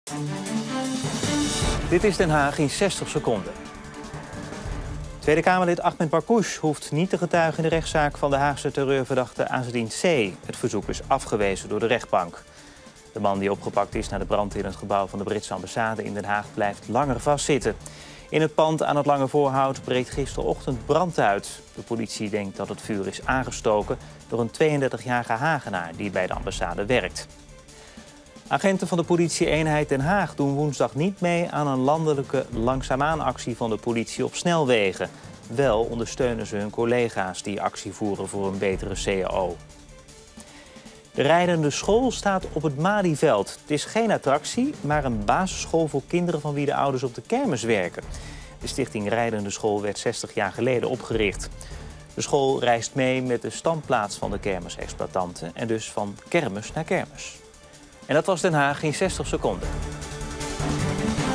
Dit is Den Haag in 60 seconden. Tweede Kamerlid Ahmed Barkoush hoeft niet te getuigen in de rechtszaak van de Haagse terreurverdachte Azzedine C. Het verzoek is afgewezen door de rechtbank. De man die opgepakt is na de brand in het gebouw van de Britse ambassade in Den Haag blijft langer vastzitten. In het pand aan het Lange Voorhout breekt gisterochtend brand uit. De politie denkt dat het vuur is aangestoken door een 32-jarige Hagenaar die bij de ambassade werkt. Agenten van de politie-eenheid Den Haag doen woensdag niet mee aan een landelijke langzaamaan-actie van de politie op snelwegen. Wel ondersteunen ze hun collega's die actie voeren voor een betere CAO. De rijdende school staat op het Malieveld. Het is geen attractie, maar een basisschool voor kinderen van wie de ouders op de kermis werken. De stichting Rijdende School werd 60 jaar geleden opgericht. De school reist mee met de standplaats van de kermisexploitanten en dus van kermis naar kermis. En dat was Den Haag in 60 seconden.